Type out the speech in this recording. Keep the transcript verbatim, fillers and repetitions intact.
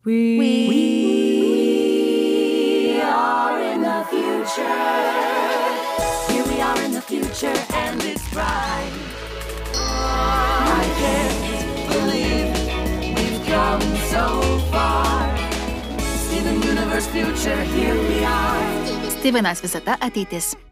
We, we are in the future. Here we are in the future, and it's bright. I can't believe we've come so far. Steven Universe future, here we are. Stivenas, Visata, Ateitis.